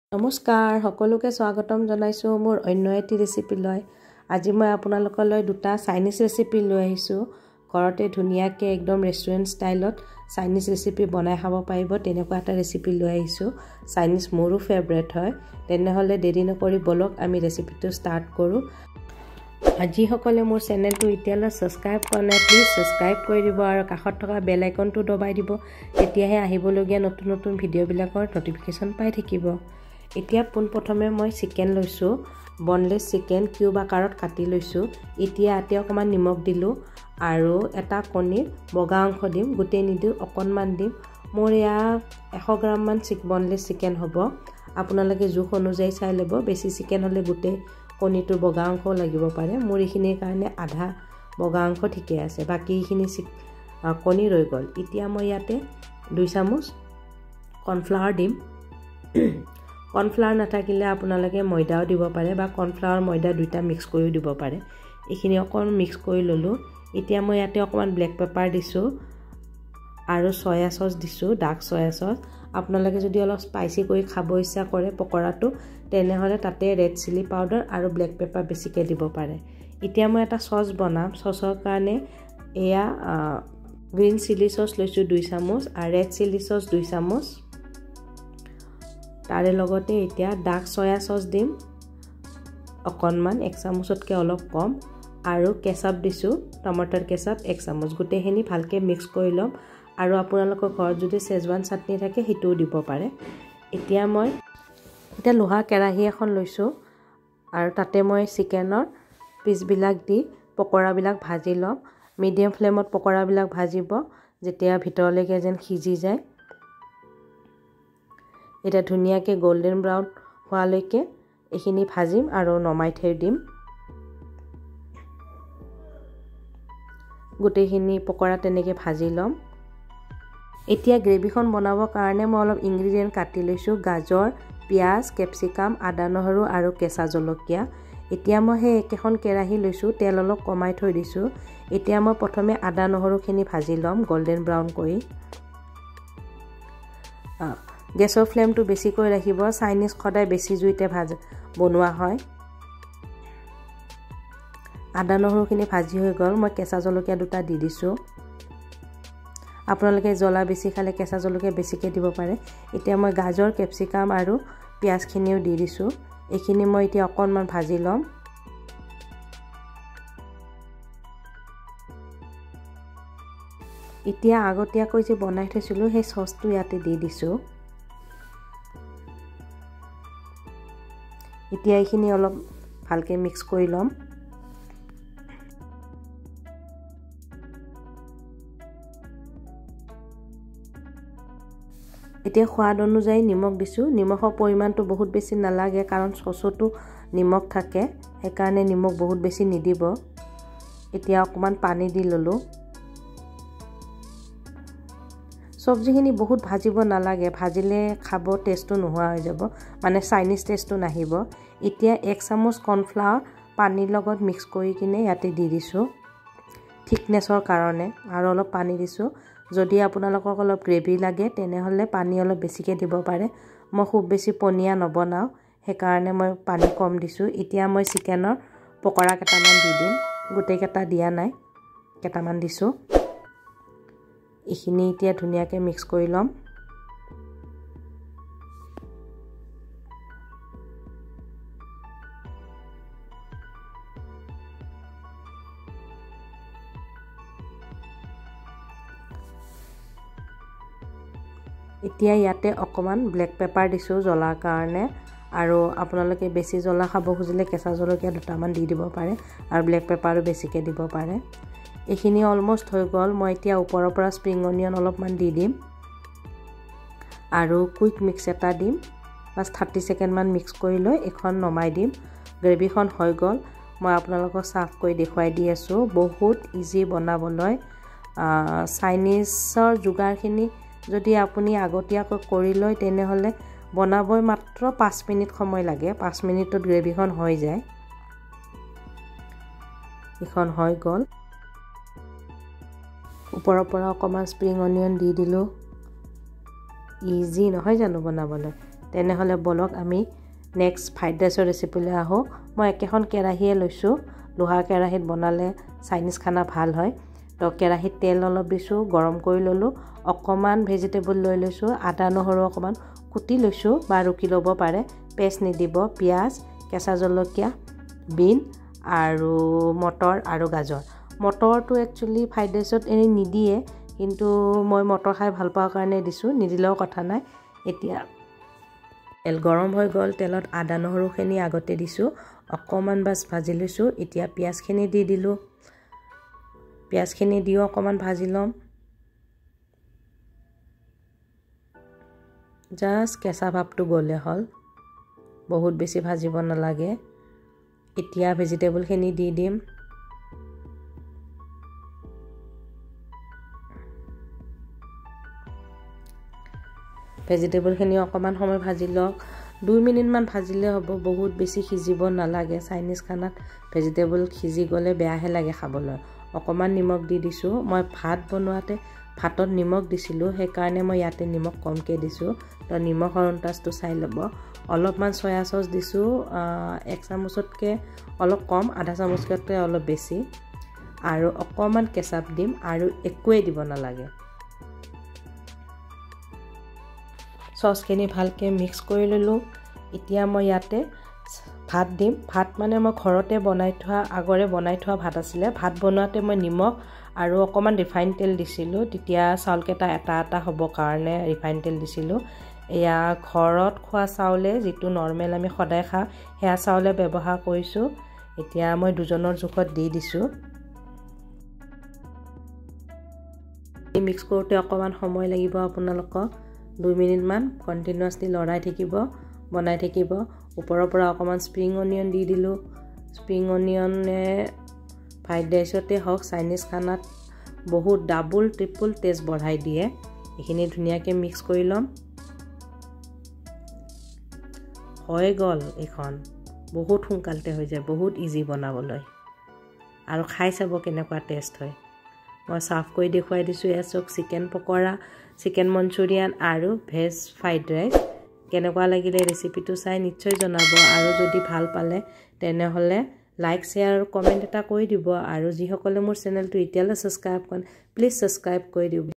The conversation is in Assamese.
নমস্কাৰ সকলোকে স্বাগতম জনাইছো মোৰ অন্য এটি ৰেচিপি লৈ আজি মই আপোনালোকলৈ দুটা চাইনিজ ৰেচিপি লৈ আহিছো ঘৰতে ধুনিয়াকে একদম ৰেষ্টুৰেন্ট ষ্টাইলত চাইনিজ ৰেচিপি বনাই খাব পাৰিব তেনেকুৱা এটা ৰেচিপি লৈ আহিছো চাইনিজ মোৰো ফেভাৰিট হয় তেনেহলে দেৰি নকৰি বলক আমি ৰেচিপিটো ষ্টাৰ্ট কৰো আজি সকলে মোৰ চেনেলটো এতিয়ালৈ সাবস্ক্ৰাইব কৰা নাই প্লিজ সাবস্ক্ৰাইব কৰি দিব আৰু কাষত থকা বেল আইকনটো দবাই দিব তেতিয়াহে আহিবলগীয়া নতুন নতুন ভিডিঅ'বিলাকৰ নটিফিকেশন পাই থাকিব এতিয়া প্ৰথমে মই চিকেন লৈছো বনলেছ চিকেন কিউব আকাৰত কাটি লৈছো এতিয়া আতে অকমান নিমখ দিলো আৰু এটা কণীৰ বগা অংশ দিম গুটেই নিদিও অকনমান দিম মোৰ ইয়া 100 গ্ৰাম মান বনলেছ চিকেন হ'ব আপোনালোকে জোখ অনুযায়ী চাই লব বেছি চিকেন হলে গুটেই কণীটোৰ বগা অংশ লাগিব পাৰে মোৰ এইখিনিৰ কাৰণে আধা বগা অংশ ঠিকে আছে বাকি এইখিনি কণী ৰৈ গল এতিয়া মই ইয়াতে 2 চামুচ কৰ্নফ্লাৱাৰ দিম কৰ্নফ্লাৱাৰ নাথাকিলে আপোনালোকে ময়দাও দিব পাৰে বা কৰ্নফ্লাৱাৰ ময়দা দুটা মিক্স কৰিও দিব পাৰে এইখিনি অকন মিক্স কৰি ললো এতিয়া মই ইয়াতে অকমান ব্লেক পেপাৰ দিছো আৰু সয়া সস দিছো ডাৰ্ক সয়া সস আপোনালোকে যদি অলপ স্পাইসি কৰি খাব ইচ্ছা কৰে পকৰাটো তেনেহলে তাতে ৰেড চিলি পাউডাৰ আৰু ব্লেক পেপাৰ বেছিকে দিব পাৰে এতিয়া মই এটা সস বনাম সসৰ কাৰণে এয়া গ্ৰীন চিলি সস লৈছো 2 চামুচ আৰু ৰেড চিলি সস 2 চামুচ তাৰে লগতে এতিয়া ডাৰ্ক সয়া সস দিম অকনমান 1 চামুচতকৈ অলপ কম আৰু কেচাপ দিছো টমেটৰ কেচাপ 1 চামুচ গুটেখিনি ভালকে মিক্স কৰি লম আৰু আপোনালোকৰ ঘৰত যদি সেজৱান চাটনি থাকে হিটোও দিব পাৰে এতিয়া মই লোহা কেৰাহী এখন লৈছো আৰু তাতে মই চিকেনৰ পিচ বিলাক দি পকৰা বিলাক ভাজি লম মিডিয়াম ফ্লেমত পকৰা বিলাক ভাজিব যেতিয়া ভিতৰলৈকে যেন সিজি যায় এটা ধুনিয়াকে গোল্ডেন ব্ৰাউন হোৱালৈকে এখিনি ভাজিম আৰু নমাই থৈ দিম গুটেখিনি পকৰা তেনেকে ভাজি লম এতিয়া গ্ৰেভিখন বনাবৰ কাৰণে মই অলপ ইনগ্ৰেডিয়েন্ট কাটি লৈছো গাজৰ পিয়াজ কেপসিকাম আদা নহৰু আৰু কেঁচা জলকীয়া এতিয়া মই হে একেখন কেৰাহী লৈছো তেল অলপ কমাই থৈ দিছো এতিয়া মই প্ৰথমে আদা নহৰুখিনি ভাজি লম গোল্ডেন ব্ৰাউন কৰি গেছৰ ফ্লেমটো বেছি কৰি ৰাখিব চাইনিজ খদাই বেছি জুইতে বনোৱা হয় আদা নহৰুখিনি ভাজি হৈ গল মই কেঁচা জলকীয়া দুটা দি দিছো আপোনালোকে জ্বলা বেছি খালে কেঁচা জলকীয়া বেছিকে দিব পাৰে এতিয়া মই গাজৰ কেপসিকাম আৰু পিয়াজখিনিও দি দিছো এইখিনি মই এতিয়া অকনমান ভাজি লম এতিয়া আগতীয়াকৈ যে বনাই থৈছিলো সেই সসটো ইয়াতে দি দিছো এতিয়া এইখিনি অলপ ভালকে মিক্স কৰি লম এতিয়া সোৱাদ অনুযায়ী নিমখ দিছো নিমখৰ পৰিমাণটো বহুত বেছি নালাগে কাৰণ সসতো নিমখ থাকে সেইকাৰণে নিমখ বহুত বেছি নিদিব এতিয়া অকমান পানী দি ললো সবজিখিনি বহুত ভাজিব নালাগে ভাজিলে খাব টেষ্টটো নোহোৱা হৈ যাব মানে চাইনিজ টেষ্টটো নাহিব এতিয়া 1 চামুচ কৰ্নফ্লাৱাৰ পানীৰ লগত মিক্স কৰি কিনে ইয়াতে দি দিছো থিকনেছৰ কাৰণে আৰু অলপ পানী দিছো যদি আপোনালোকক অলপ গ্ৰেভি লাগে তেনেহলে পানী অলপ বেছিকে দিব পাৰে মই খুব বেছি পনিয়া নবনাও সেইকাৰণে মই পানী কম দিছো এতিয়া মই চিকেনৰ পকৰা কেটামান দি দিম গুটেই কেটা দিয়া নাই কেটামান দিছো এইখিনি এতিয়া ধুনিয়াকে মিক্স কৰি লম এতিয়া ইয়াতে অকমান ব্লেক পেপাৰ দিছো জ্বলাৰ কাৰণে আৰু আপোনালোকে বেছি জ্বলা খাব খুজিলে কেঁচা জলকীয়া দুটামান দি দিব পাৰে আৰু ব্লেক পেপাৰো বেছিকে দিব পাৰে এইখিনি অলমোস্ট হৈ গল মই এতিয়া ওপৰৰ পৰা স্প্ৰিং অনিয়ন অলপমান দি দিম আৰু কুইক মিক্স এটা দিম বাস 30 সেকেন্ড মান মিক্স কৰি লৈ এখন নমাই দিম গ্ৰেভিখন হৈ গল মই আপোনালোকক সাফ কৰি দেখুৱাই দি আছো বহুত ইজি বনাবলৈ চাইনিজৰ যোগাৰখিনি যদি আপুনি আগতীয়াকৈ কৰি লয় তেনেহলে বনাবই মাত্ৰ 5 মিনিট সময় লাগে 5 মিনিটত গ্ৰেভিখন হৈ যায় এখন হৈ গল ওপৰৰ পৰা অকমান স্প্ৰিং অনিয়ন দি দিলো ইজি নহয় জানো বনাবলৈ তেনেহ'লে বলক আমি নেক্সট ফ্ৰাইড ৰাইচৰ ৰেচিপিলৈ আহোঁ। মই একেখন কেৰাহীয়ে লৈছোঁ। লোহাৰ কেৰাহীত বনালে চাইনিজ খানা ভাল হয়। তো কেৰাহীত তেল অলপ দিছোঁ, গৰম কৰি ল'লোঁ। অকণমান ভেজিটেবল লৈ লৈছোঁ। আদা নহৰু অকণমান কুটি লৈছোঁ বা ৰুকি ল'ব পাৰে। পেষ্ট নিদিব। পিঁয়াজ, কেঁচা জলকীয়া, বিন আৰু মটৰ আৰু গাজৰ। মটৰটো একচুৱেলি ফ্ৰাইড ৰাইচত এনেই নিদিয়ে, কিন্তু মই মটৰ খাই ভাল পোৱাৰ কাৰণে দিছোঁ, নিদিলেও কথা নাই। এতিয়া তেল গৰম হৈ গ'ল। তেলত আদা নহৰুখিনি আগতে দিছোঁ, অকণমান বাছ ভাজি লৈছোঁ। এতিয়া পিঁয়াজখিনি দি দিলোঁ। পিঁয়াজখিনি দিও অকণমান ভাজি ল'ম। জাষ্ট কেঁচা ভাৱটো গ'লে হ'ল, বহুত বেছি ভাজিব নালাগে। এতিয়া ভেজিটেবলখিনি দি দিম। ভেজিটেবলখিনি অকণমান সময় ভাজি লওক। 2 মিনিটমান ভাজিলে হ'ব, বহুত বেছি সিজিব নালাগে। চাইনিজ খানাত ভেজিটেবল সিজি গ'লে বেয়াহে লাগে খাবলৈ। অকণমান নিমখ দি দিছোঁ। মই ভাত বনোৱাতে ভাতত নিমখ দিছিলোঁ, সেইকাৰণে মই ইয়াতে নিমখ কমকৈ দিছোঁ। তো নিমখৰ আন্দাজটো চাই ল'ব। অলপমান চয়া চচ দিছোঁ, 1 চামুচতকৈ অলপ কম, আধা চামুচতকৈ অলপ বেছি। আৰু অকণমান কেচাপ দিম আৰু একোৱেই দিব নালাগে। চচখিনি ভালকৈ মিক্স কৰি ল'লোঁ। এতিয়া মই ইয়াতে ভাত দিম। ভাত মানে মই ঘৰতে আগৰে বনাই থোৱা ভাত আছিলে। ভাত বনোৱাতে মই নিমখ আৰু অকণমান ৰিফাইন তেল দিছিলোঁ। তেতিয়া চাউলকেইটা এটা এটা হ'বৰ কাৰণে ৰিফাইন তেল দিছিলোঁ। এয়া ঘৰত খোৱা চাউলে, যিটো নৰ্মেল আমি সদায় খাওঁ, সেয়া চাউলে ব্যৱহাৰ কৰিছোঁ। এতিয়া মই দুজনৰ জোখত দি দিছোঁ। মিক্স কৰোঁতে অকণমান সময় লাগিব আপোনালোকক। 2 মিনিটমান কণ্টিনিউৱাছলি লৰাই থাকিব, বনাই থাকিব। ওপৰৰ পৰা অকণমান স্প্ৰিং অনিয়ন দি দিলোঁ। স্প্ৰিং অনিয়নে ফ্ৰাইড ৰাইচতে হওক, চাইনিজ খানাত বহুত ডাবল ট্ৰিপল টেষ্ট বঢ়াই দিয়ে। এইখিনি ধুনীয়াকৈ মিক্স কৰি ল'ম। হৈ গ'ল এইখন। বহুত সোনকালতে হৈ যায়, বহুত ইজি বনাবলৈ। আৰু খাই চাব কেনেকুৱা টেষ্ট হয়। মই চাৰ্ভ কৰি দেখুৱাই দিছোঁ। এয়া চাওক, চিকেন পকৰা, চিকেন মঞ্চুৰিয়ান আৰু ভেজ ফ্ৰাইড ৰাইচ। কেনেকুৱা লাগিলে ৰেচিপিটো চাই নিশ্চয় জনাব। আৰু যদি ভাল পালে তেনেহ'লে লাইক, শ্বেয়াৰ আৰু কমেণ্ট এটা কৰি দিব। আৰু যিসকলে মোৰ চেনেলটো এতিয়ালৈ ছাবস্ক্ৰাইব কৰে, প্লিজ ছাবস্ক্ৰাইব কৰি দিব।